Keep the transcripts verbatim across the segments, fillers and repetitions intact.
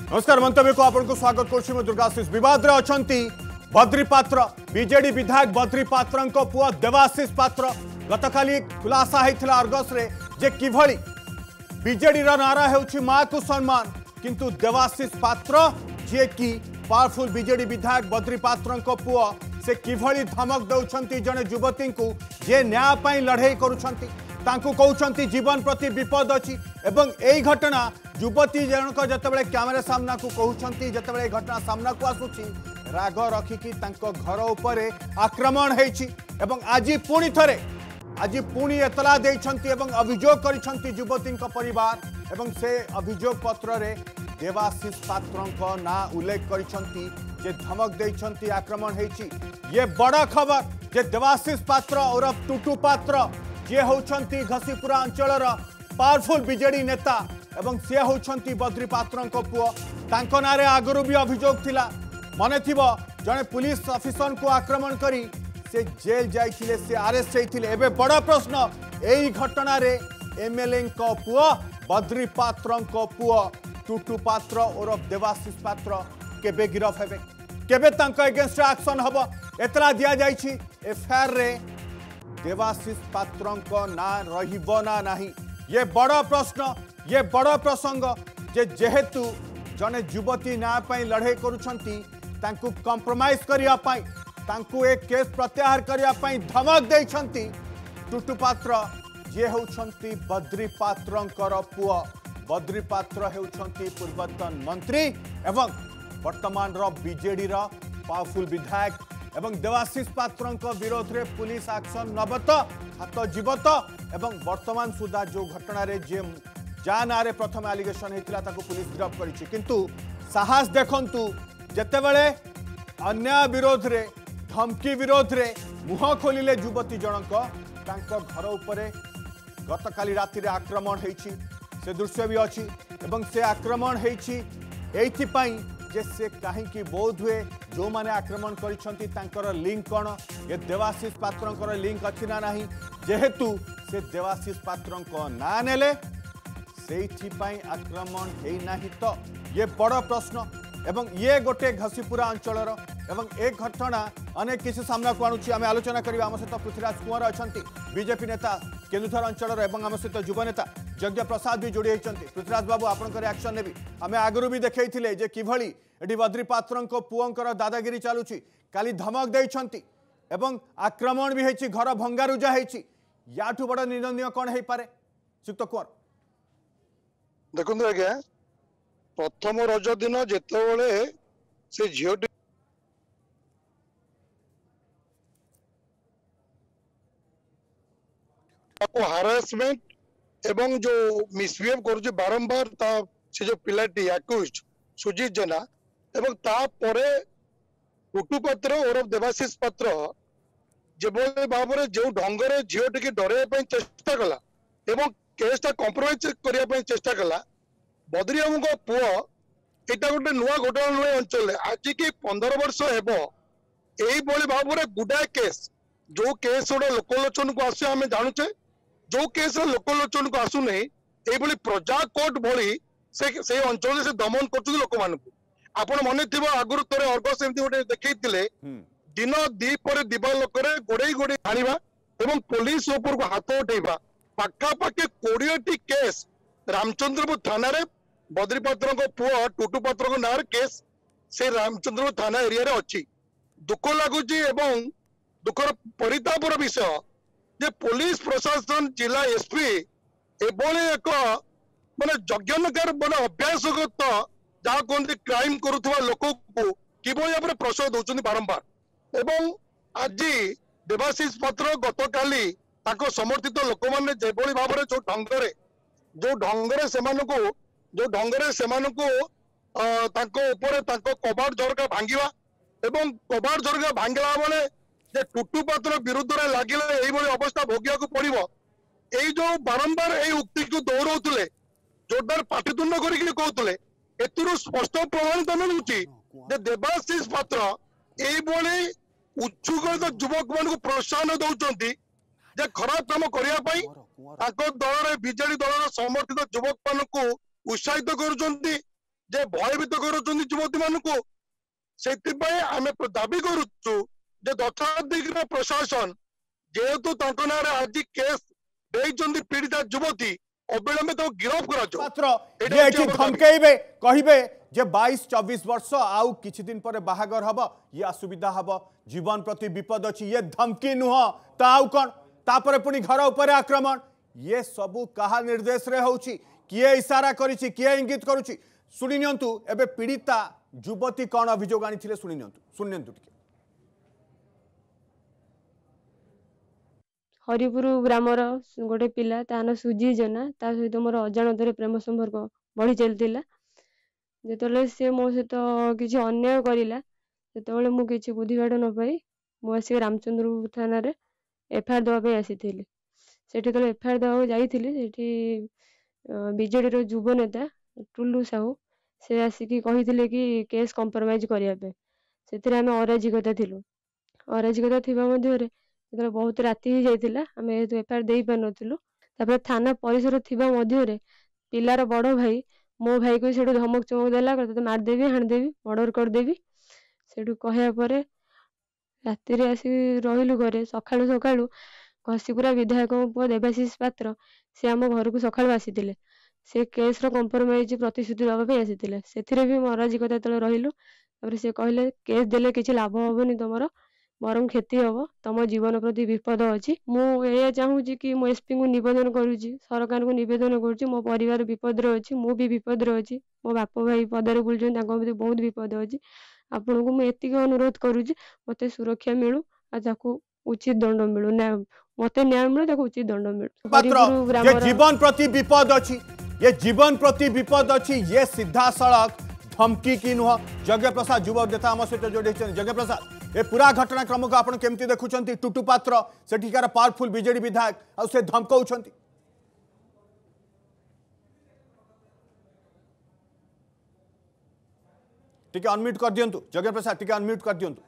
नमस्कार मंतव्य को आपको स्वागत करुँ दुर्गाशीष विवाद अच्छा बद्री पात्र बीजेडी विधायक बद्री पात्र पुआ देवाशीष पात्र गतकाली खुलासा होता अर्गस रे जे किभली बीजेडी नारा होउछि मां को सम्मान किंतु देवाशीष पात्र जे कि पावरफुल बीजेडी विधायक बद्री पात्र पुआ से किभली धमक दौरान जड़े युवती को जे न्याय लड़े करुछंती तांकू कहउछंती जीवन प्रति विपद अछि एवं एई घटना युवती जनक जतबेले कैमरा सामना को कहउछंती जतबेले घटना सामना को आसुछि राग रखिकी तांको घर उपरे आक्रमण हेछि एवं आज पुणी थरे आज पुणी एतला देइछंती एवं अभियोग करिछंती युवती परिवार एवं से अभियोग पत्र रे देवाशीष पात्रंको ना उल्लेख करिछंती जे धमक देइछंती आक्रमण हेछि ये बड़ा खबर जे देवाशीष पात्र और टुटू पात्र जे होउछंती घसीपुरा अंचलर पावरफुल बीजेडी नेता एवं से होउछंती बद्री पात्रंको पुओ तांको नारे आगरु भी अभियोग थिला मने थिबो जने पुलिस ऑफिसर को आक्रमण करी से जेल जाइथिले से अरेस्ट होइथिले एबे बड़ा प्रश्न एई घटना रे एमएलए को पुओ बद्री पात्रंको पुओ टुटू पात्र और देवाशीष पात्र केबे गिरफ हेबे केबे तांको अगेंस्ट एक्शन हबो एतरा दिया जाइछि एफआईआर रे देवाशीष पात्रंको ना रहिबो ना नाही ये बड़ा प्रश्न ये बड़ा प्रसंग जे जेहेतु जने युवती न्याय पाई लड़े करुछंती तांकु कंप्रोमाइज करिया पाई तांकु एक केस प्रत्याहार करिया पाई धमक देइछंती टुटू पात्र जे होउछंती बद्री पात्रंकर पुओ बद्री पात्र होउछंती पूर्वतन मंत्री एवं वर्तमान रो बीजेडी रो पावरफुल विधायक एवं देवाशीष पात्रंक विरोध रे पुलिस एक्शन नबत हाथ जीवत एवं वर्तमान सुधा जो घटना रे जे जा नारे प्रथम एलिगेशन होता ताको पुलिस गिरफ्त करिछि किंतु साहस देखंतु जेतेबेले अन्याय विरोध रे धमकी विरोध रे मुह खोलिले युवती जनक तांको घर उपरे गतकाली राति रे आक्रमण हेछि से दृश्य भी अछि एवं से आक्रमण हेछि एथि पई जे से कहीं बोध हुए जो माने आक्रमण करिसंती तांकर लिंक कौन ये देवाशीष पात्रंकर लिंक अच्छी ना नहीं जेहेतु से देवाशीष पात्रंक ना नेले से आक्रमण है नहीं तो ये बड़ प्रश्न एवं ये गोटे घसीपुरा अंचलर एवं एक घटना अनेक किसी सामना को आणुछि आम आलोचना करिबा आम सहित पृथ्वीराज कुंवर अछंती बीजेपी नेता केन्दुझर अंचलर एवं आम सहित युव नेता यज्ञ प्रसाद भी जोड़ी होती पृथ्वीराज बाबू आपंकर रिएक्शन नेबी आम आगु भी देखते जे किभली एटी बद्री पात्रंको पुओंकर दादागिरी चलुछि काली धमक देइछंती एवं आक्रमण भी होइछि घर भंगारुजा होइछि याठू बड़ निंदनीय कौन हो पारे सुक्त कुंवर देखो आज्ञा प्रथम रज दिन जेतेबेले से झीटी हारासमेंट एवं जो मिसबिहेव करुचे बारंबार ता से जो पिलाटी अक्यूज्ड सुजीत जेना एवं तापरे टुटू पात्र और देवाशीष पात्र जेभली भाव में जो ढंग से झीटी की डर चेष्टा कला एवं केसटा कंप्रोमाइज करने चेष्टा कला बद्री बाबू को पुओ यहाँ गोटे नुआ घटना नुए अंचल आज की पंदर वर्ष हेब यही भाव में गुडाए केस जो केस गोटे लोकलोचन को आस आम जानूचे जो केस लोकलोचन को आसुना ये प्रजा कोर्ट भली से से अंचल से दमन कर लोक मान आपण मन थी आगुरी थे अर्गस एमती गोटे देखते दिन दीपर दिवालोक गोड़े गोड़े आनिबा एवं पुलिस ऊपर को हाथ उठेबा पाखापाखि कोड़े केस रामचंद्रपुर थाना रे बद्री पात्र पुओ टुटू पात्र ना केस से रामचंद्रपुर थाना एरिया रे अच्छी दुख लगुच एवं दुखर परितापर विषय जे पुलिस प्रशासन जिला एसपी एभली एक माने यज्ञनकार माने अभ्यासगत जहाँ कहते क्राइम करुवा लोक को किभली भाव में प्रश्रय दौरान बारंबार एवं आज देवाशीष पात्र गत काली समर्थित लोक मैंने जो भाव में जो ढंग जो ढंग से जो ढंग से कबाड़ झरका भांगा एवं कबाड़ झरका भांगला बेले जे टुटू पात्र विरुद्ध में लगे यही अवस्था भोगिया को पड़ो यही जो बारंबार यही उक्ति को दौड़े जोरदार पाटितुंड करते एथुरु स्पष्ट प्रमाणित मिलूँ देवाशीष पात्र यही उच्छुक युवक मान प्रोत्साहन दौरान जे खराब काम करने दल बीजेडी दल समर्थित युवक मान उत्साहित कर जे भयभीत करुछन युवती मानकु सेतिपय आमे दाबी करूछु जे दक्षिण प्रशासन जेहेतु तांको नारे आज केस देइचंदी पीड़िता युवती अविलंबे तो गिरफ्त करा मात्र ये एठी धमकेइबे कहिबे जे बाईस चौबीस वर्ष आउ किछि दिन पर बाहागर हबो ये असुविधा हबो जीवन प्रति विपद अछि ये धमकी नुह ताउ कोन तापर पुनी घर ऊपर आक्रमण ये सबु कहा निर्देश रे होउची किए इशारा करिछि किए इंगित करूची सुनि नियंतु एबे पीड़िता युवती कौन अभियोग आनी थिले सुनि नियंतु सुनि नियंतु टिके हरिपुर ग्रामर गोटे पिला ता ना सुजी जना ता सहित मोर अजाणतरे प्रेम संपर्क बढ़ी चलतिला जेतले से मो सहित किछि अन्याय करिला सेतबेले मु किछि बुद्धिबाट न पाई मु आसी रामचंद्रपुर थाना रे एफआईआर दवा पे आसीथिली सेठी तले एफआईआर दवा जाईथिली सेठी बीजेडी रो युव नेता टुल्लू साहू से आसिकी कहिथिले कि केस कंप्रोमाइज करिया पे सेथिरे हम अराजिकता थिलु अराजिकता थिबा मध्ये रे जेतले बहुत राति ही जाइतिला हमें एफआईआर देई पार नथिलु तापर थाना परिसर थिबा मध्ये रे पिलार बड़ भाई मो भाई को सेठू धमक चमक देला तते मार देबी हाण देबी मर्डर कर देबी सेठू कहया परे राति रे आसी रहिलु घरे सखाळु सखाळु घसीपुरा विधायक पुआ देवाशीष पात्र से आम घर को सखाळु आसीतिले से केस रो कंप्रोमाइज प्रतिश्रुति दबा पे आसीतिले सेथिरे भी अराजिकता तले रहिलु तापर से कहले केस देले किछि लाभ होबनी तमरो बरम क्षति हम तुम जीवन प्रति विपद अच्छी मुझे चाहूँ कि मो एसपी को निवेदन करुँची सरकार को निवेदन करुँची मो परिवार विपद अच्छी मु भी विपद अच्छी मो बाप भाई पदार बुलूँ बहुत विपद अच्छी आपण को मुझे अनुरोध करुँची मत सुरक्षा मिलू आ उचित दंड मिलू न्याय मत न्याय मिलू उचित दंड मिलू जीवन प्रति विपद अच्छी ये जीवन प्रति विपद अच्छी ये सीधा सड़क धमकी की नुह जग्य प्रसाद युव नेता आम सहित जोड़ी जग्य प्रसाद ए पूरा घटनाक्रम को आपण केमती देखुछंती टुटू पात्र सेठिकार पावरफुल बीजेडी विधायक आ से धमकाउछंती टिके अनम्यूट कर दियंतु जग्य प्रसाद टिके अनम्यूट कर दियंतु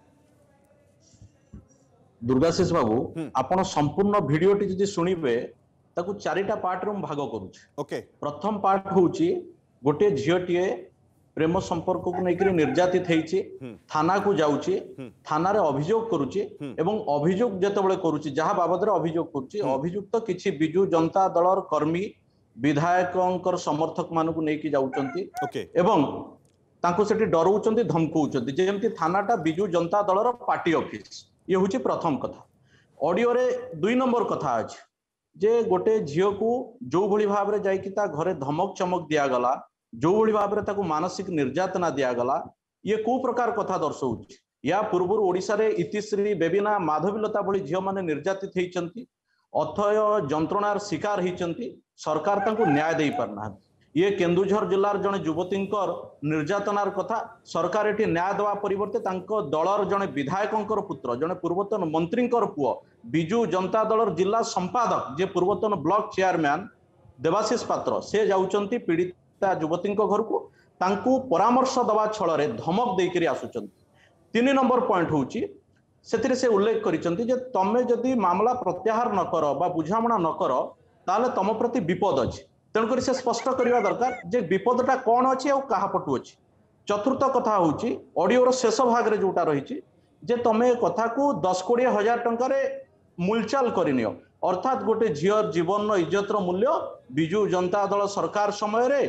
दुर्गाशीष बाबू आपण संपूर्ण वीडियोटी जदि सुनिबे ताकू चारिटा पार्ट रो भाग करूछ ओके प्रथम पार्ट होउची गोटे झियोटीए प्रेम संपर्क को लेकर निर्यातित होइछि थाना को जाउछि थाना रे अभियोग करूछि एवं अभियोग जेतेबेले करूछि जहा बाबद रे अभियोग करूछि अभियुक्त तो किछि बिजु जनता दलर कर्मी विधायकंकर समर्थक मान को लेके जाउचंती एवं तांको सेठी डराउचंती धमकाउचंती जेमति थानाटा बिजु जनता दलर पार्टी ऑफिस ये होछि प्रथम कथा ऑडियो रे दुई नंबर कथा अछि जे गोटे झियो को जो भली भाव रे जाई कि ता घरे धमक चमक दिया गला जो भली भाव रे ताको मानसिक निर्यातना दिया गला ये को प्रकार कथा दर्शाउछि या पूर्व ओडिसा रे इतिश्री बेबिना माधवीलता भली झियो माने निर्यातित हेचंती अथय जंत्रणार शिकार हेचंती सरकार ताको न्याय देई पारना ये केन्दुझर जिल्लार जने युवतींकर निर्यातनार कथा सरकार एटी न्याय देवा परिवर्ते तांको दलर जने विधायकंकर पुत्र जने पूर्वतन मंत्रींकर पुओ बिजु जनता दलर जिला संपादक जे पूर्वतन ब्लॉक चेयरमैन देवाशीष पात्र से जाउचंती पीड़िता युवतींक घर को तांको परामर्श दवा छल रे धमक देकरी आसुचंती तीन नंबर पॉइंट होउची सेथिरे से उल्लेख करिसंती जे तमे जदि मामला प्रत्याहार न करो बा बुझामणा न करो ताले तम प्रति विपद अछि तेणुकर से स्पष्ट करवा दरकार जे विपदटा कौन अच्छी और क्या पटु अच्छी चतुर्थ कथा हूँ ऑडियो शेष भाग में जोटा रही जे तमें कथा को दस कोड़े हजार टकर मूलचाल करनी अर्थात गोटे झीर जीवन इज्जतर मूल्य बिजु जनता दल सरकार समय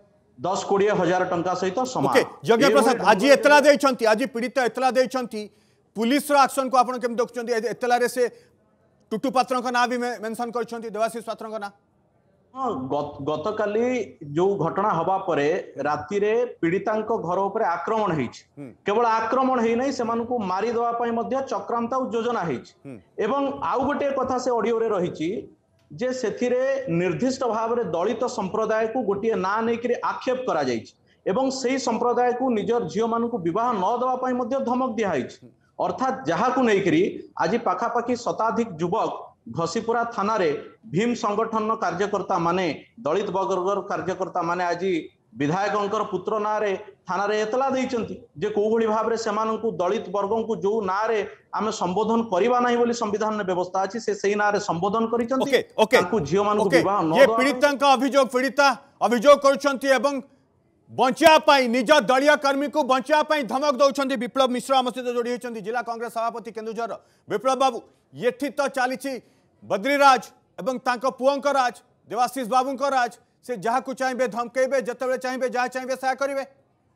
दस कोड़े हजार टंका सहित समान जग्य प्रसाद आज एतला देइछंती आज पीड़ित एतला देइछंती पुलिस रो एक्शन को आपण केम देखुछंती एतला रे से टुटू पात्र का नाम भी मेंशन करछंती देवाशीष पात्र का नाम हाँ गत काली जो घटना हवा परे राति रे पीड़ितांक घर उपरे आक्रमण हेछि केवल आक्रमण हेइ नै से मानको मारी देवा पई मध्ये चक्रांत योजना हेछि एवं आउ गोटे कथा से ऑडियो रे रहिछि जे सेथिरे निर्दिष्ट भाव रे दलित संप्रदाय को गोटे ना नै कि आक्षेप करा जाइछि एवं सेही संप्रदाय को निजर झियो मानको विवाह न देवा पई मध्ये धमक दिया हेछि अर्थात जहा को नै कि आज पाखा पाखी शताधिक युवक घसीपुरा थाना रे भीम संगठन कार्यकर्ता माने दलित वर्गर कार्यकर्ता माने आज विधायकंकर पुत्र ना रे थाना रे एतला देइचंती जे को भली भाव रे सेमानंकु दलित वर्गों को जो ना रे आमे संबोधन करिबा नाही बोली संविधान में व्यवस्था अछि से सेही ना रे संबोधन करिचंती ताकू झियो मानकु विवाह न ये पीड़ितांका अभियोग पीड़िता अभियोग करचंती एवं बचाई निज दलीय कर्मी को बचाई धमक दौरान विप्लव मिश्र आम सहित जोड़ी होती जिला कांग्रेस सभापति केन्दुझर विप्लव बाबू ये तो चली बद्रीराज एवं पुओं राज देवाशीष बाबू राज से जहाँ को चाहिए धमकेबे जिते चाहिए जहाँ चाहिए सहाय करेंगे।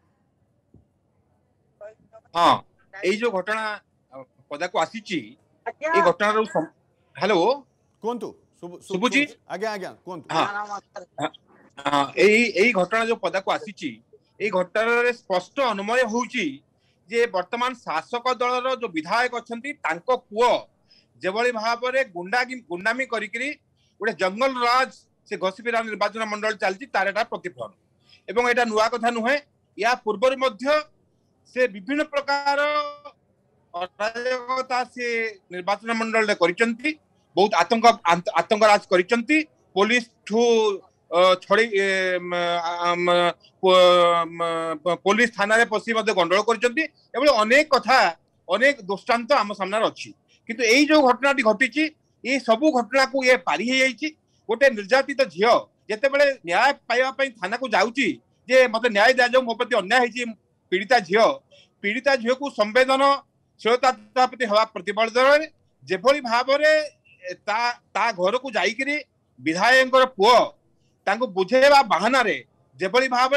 हाँ ये जो घटना पदा को आसी ये घटना हेलो कहतु सुबुची आज्ञा आज्ञा कहतु हाँ यही घटना जो पदा को आसी घटना स्पष्ट अनुमय होउची जे वर्तमान शासक दलर जो विधायक अच्छी पुओ जेभली भाव में गुंडा गुंडामी करी गोटे जंगल राज से घसीपिरा निर्वाचन मंडल चलती तार एटा प्रतिफलन एवं एटा नुआ कथा नुहे या पूर्व से विभिन्न प्रकार अराजकता से निर्वाचन मंडल करिसंती बहुत आतंक आतंक राज करिसंती पुलिस ठू छड़ी पुलिस थाना रे पसी मध्ये गंडल करिसंती एवं अनेक कथा अनेक दृष्टांत आम सामने अच्छी किंतु एई जो घटनाटी घटिची ये सबू घटना को ये पारी हो जाइए गोटे निर्यातित झील जिते बड़े न्याय पाइबा थाना को जाऊँगी जे मत न्याय दि जाऊ मो प्रति अन्याय होती पीड़िता झील पीड़िता झील को संवेदनशीलता प्रति हवा प्रतिबल जेभली भाव ता घर को जाइकरी विधायक पुओ बुझेवा बाहाना रे जेभली भाव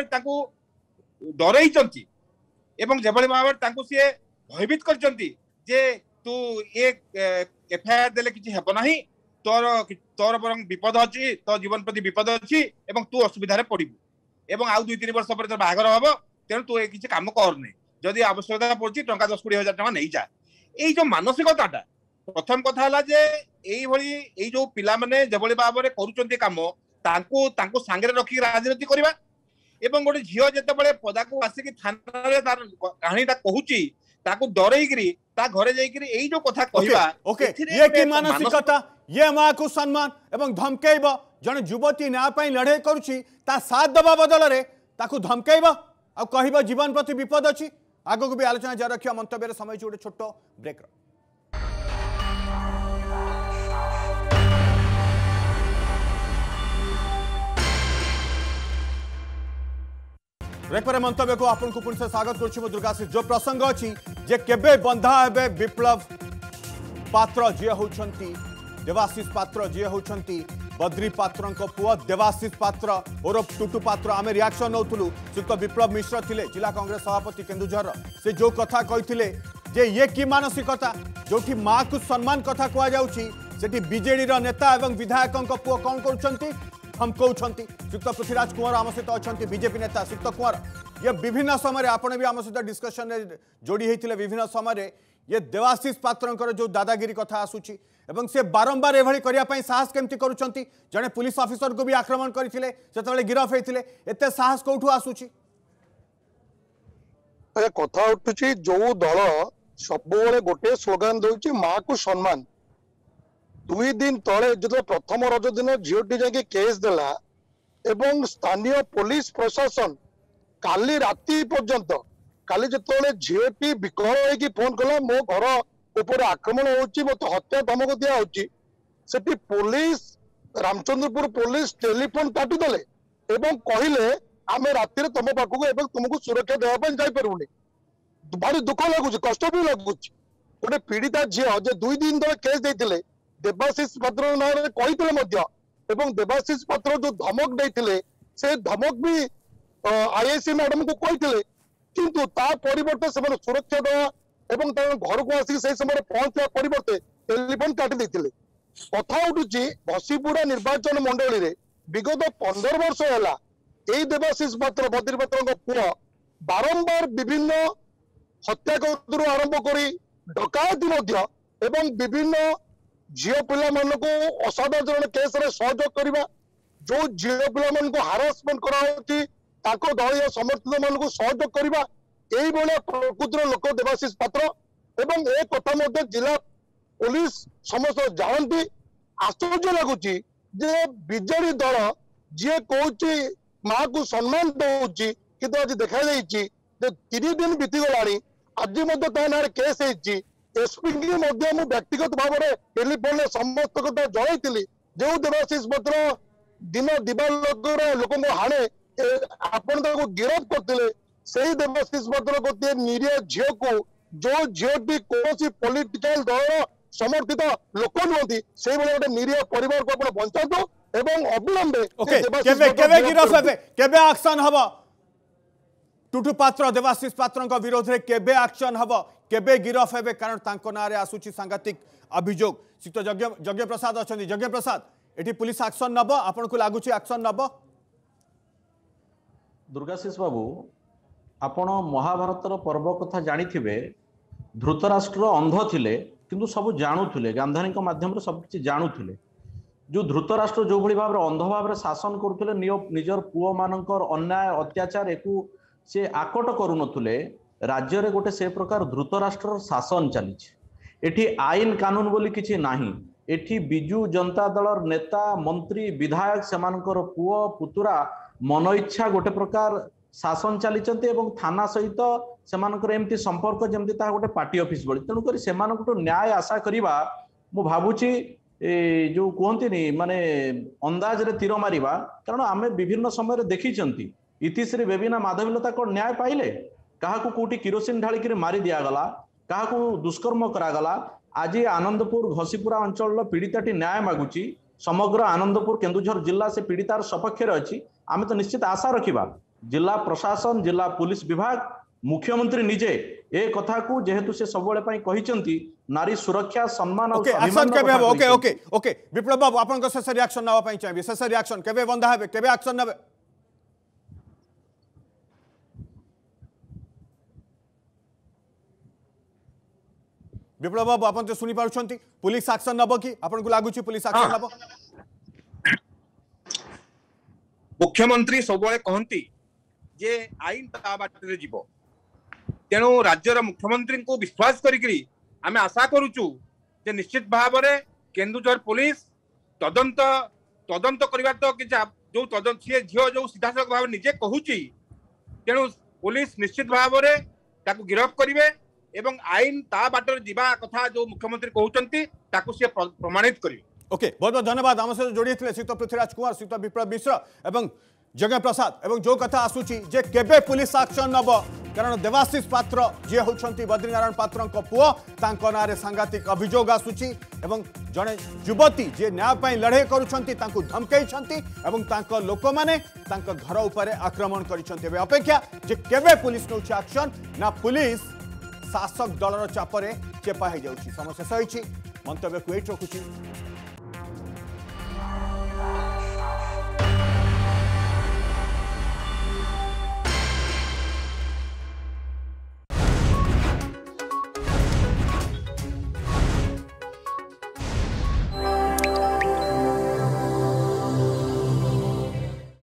डरई एवं जेभली भाव सी भयभीत करचंती जे तू ये एफआईआर देले किछि हेबो नाही तोर तोर बरंग विपद अच्छी तो जीवन प्रति विपद अच्छी एवं तू असुविधा पड़ू एवं आउ दुई तीन वर्ष पर बाहागर हम तेणु तू किसी कम करनी जदि आवश्यकता पड़ी टंका दस कोड़े हजार टका नहीं जा यही जो मानसिकता प्रथम कथा है जो पिला माने जेभली भाव में करुचंती काम तांको तांको सांगे रखी राजनीति करवा एवं गोटे झील जिते पदा को आसिक थाना रे तार कहानीटा कहूची ताको डरईकरी ता घरे जाइकरी एई जो कथा कहबा ओके ये की मानसिकता ये मां को सम्मान एवं धमकेब जन युवती न्याय पई लड़ाई करूची ता साथ दबा बदल रे ताको धमकेब आ कहबा जीवन प्रति विपद अछि आगो को भी आलोचना जारी रखिया मंतव्य रे समय छोटे छोटो ब्रेक ब्रेक पर मंतव्य को आपन को पुनः से स्वागत करछि दुर्गाशीष जो प्रसंग अछि जे केबे बंधा हेबे विप्लव पात्र जे होछंती देवाशीष पात्र जे होछंती बद्री पात्र पुआ देवाशीष पात्र ओरफ टुटू पात्र आमे रिएक्शन नौथुलु सुक्त विप्लव मिश्र थिले जिला कांग्रेस सभापति केन्दुझर से जो कथा कहिथिले जे ये की मानसिकता जोठी मां को सम्मान कथा कहा जाउछि सेठी बीजेडी रो नेता एवं विधायकक पुआ कोन करूछंती हम कहते सुक्त पृथ्वीराज कुंवर आम सहित अच्छा बीजेपी नेता सुक्त कुंवर ये विभिन्न समय आपने भी आम सहित डिस्कशन जोड़ी होते विभिन्न समय ये देवाशीष पात्र जो दादागिरी कथा आसूची एवं से बारंबार एभली करने साहस केमती करुँच जड़े पुलिस ऑफिसर को भी आक्रमण करते से गिरफ होते एत साहस कौटू आसूची कथा उठुची जो दल सब गोटे स्लोगान दौर माँ को सम्मान दुई दिन तले जो प्रथम रज दिन झीटी जाके केस देला एवं स्थानीय पुलिस प्रशासन काली राति पर्यंत काली जो झीटी विकल होगी फोन कला मो घर ऊपर आक्रमण होची मत हत्या धमक दिया होची Sethi police Ramchandrapur police telephone काटिदेले एवं कहले आमे राति तुम पाखक एवं तुमको सुरक्षा देवाई जापरूनी भारी दुख लगुच कष्ट भी लगुच गोटे पीड़िता झील जे दुई दिन तले केस देते देवाशीष पात्र ना एवं देवाशीष पात्र जो धमक देते से धमक भी आईआईसी मैडम को कहते किंतु ता परिवर्ते से सुरक्षा देवा एवं घर को आसिक से समय पहुंचा परिवर्ते टेलीफोन काटी देते कथा उठुची भसीपुरा निर्वाचन मंडली रे विगत पंदर वर्ष है यही देवाशीष पात्र बद्री पात्र पुआ बारंबार विभिन्न हत्याकांड आरंभ कर डकायती एवं विभिन्न झील पिला को असाधारण केस रे सहयोग करवा जो झील पिला हारासमेंट करा दलीय समर्थित मान को सहयोग करवा यही भाया प्रकृतिर लोक देवाशीष पात्र एवं ए कथा जिला पुलिस समस्त जानती आश्चर्य लगुच बीजेडी दल जी कौची माँ को सम्मान दौची कि आज देखा तीन दिन बीतीगला आज ना केस होती एसपी की व्यक्तिगत भाव में टेलीफोन समस्त कथा जन जो देवाशीष पत्र दिन दिवालोक लोक हाणे आपण ताको गिरफ्त करथिले सेही देवाशीष पात्र गोटे निरीह झील को जो झीलटी कौन पॉलिटिकल दल समर्थित लोक नुहति से गोटे निरीह परिवार को आपण बंचातो एवं अविलंबे ओके केबे केबे गिरफ्त हेबे केबे एक्शन हबो टुटू पात्र देवाशीष पात्र विरोध में केबे एक्शन हब केबे गिरफ हेबे कारण तांको नारे आसुची सांघातिक अभियोग श्रीत यज्ञ यज्ञ प्रसाद अच्छा यज्ञ प्रसाद एटी पुलिस एक्शन नब आपन को लागुच एक्शन नब दुर्गाशीष बाबू आपण महाभारतर पर्व कथा जानिथिबे धृतराष्ट्र अंध थिले किंतु सब जानुथिले गांधारी माध्यम सब किछि जानुथिले जो धृतराष्ट्र जो भली भाव अंध भाव शासन करुथिले निजर पुओ मानकर अन्याय अत्याचार एकु से आकट करुनथुले राज्य रे गोटे से प्रकार धृतराष्ट्र शासन चली एठी आईन कानून बोली किछि नाही एठी बिजू जनता दलर नेता मंत्री विधायक सेमानकर पुओ पुतुरा मन इच्छा गोटे प्रकार शासन चलीचंती एवं थाना सहित सेमानकर एमती संपर्क जेमती ता गोटे पार्टी ऑफिस बोली तेणु करी सेमानकटो न्याय आशा करिबा मु भाबुची जो कहती माने अंदाज रे तीर मारिबा कारण आमे विभिन्न समय देखिचंती इतिश्री बेबिना माधवीलता को न्याय पाइले क्या कोटी किरोसिन ढालिक मारी दिगला क्या दुष्कर्म करागला आज आनंदपुर घसीपुरा अंचल पीड़िताटी न्याय मागुची समग्र आनंदपुर केन्दुझर जिला से पीड़ितार सपक्ष अच्छी आम तो निश्चित आशा रखा जिला प्रशासन जिला पुलिस विभाग मुख्यमंत्री निजे ए कथा को जेहेतु से सब कहते नारी सुरक्षा सम्मान ओके एक्शन केबे हबो okay okay okay Biplab babu आपन को शेष रिएक्शन नवा पई चाहिए शेष रिएक्शन केबे बंधा हेबे केबे एक्शन नबे विप्लव बाबू आपन तो सुनी पारुछंती पुलिस एक्शन नबो कि आपन को लागुची पुलिस एक्शन नबो मुख्यमंत्री सबले कहंती जे आईन ता बाटरे जीवो तेणु राज्यर मुख्यमंत्री को विश्वास करी आम आशा करुचु जे निश्चित भाव में केन्दुझर पुलिस तदंत तदंत करवा तो कि जो तदंत सी झील जो सीधासख भाव निजे कहूची तेणु पुलिस निश्चित भाव में ताकू गिरफ्त करेंगे एवं आईन ता बाटर जीवा कथा जो मुख्यमंत्री कहते ताकू सी प्रमाणित करेंगे ओके बहुत बहुत धन्यवाद आम सहित जोड़ी थे श्रीत पृथ्वीराज कुमार श्रीत विप्लव मिश्र एवं जगह प्रसाद एवं जो कथा आसूची जे केबे पुलिस एक्शन नब कारण देवाशीष पात्र जी होती बद्रीनारायण पात्र पुओ तांको नारे सांघातिक अभियोग आसूची एवं जड़े युवती जे न्याय लड़े करुछंती तांको धमकई एवं तांको लोक माने तांको घर उपर आक्रमण करिसंती अपेक्षा जे केबे पुलिस नौ एक्शन ना पुलिस शासक दलर चापरे चेपा हो जाउची समय शेष होईची मंतव्य को एट रखुची।